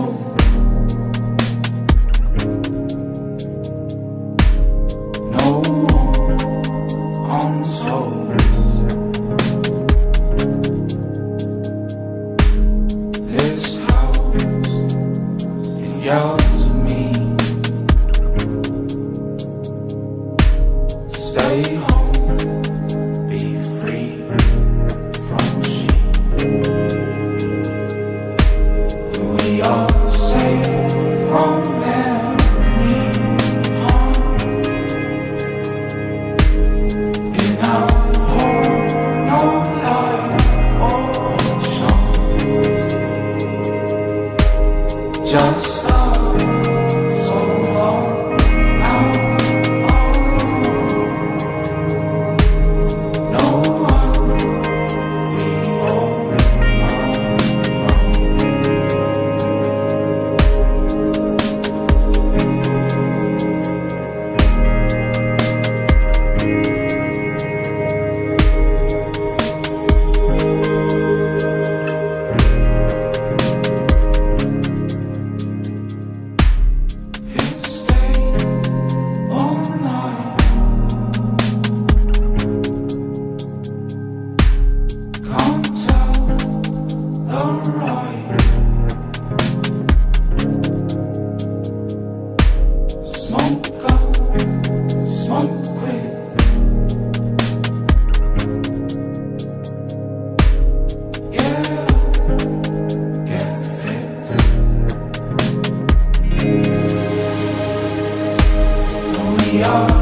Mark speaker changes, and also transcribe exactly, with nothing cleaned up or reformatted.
Speaker 1: soul. No one untold. This house, it yells at me. Stay home, be free from she. We are safe from any harm. In our home, no light or charms. Just us so long out. No one, we all are grown. It's day all night. Can't tell the right. Smoke up, smoke quick. Get up, get fixed. We are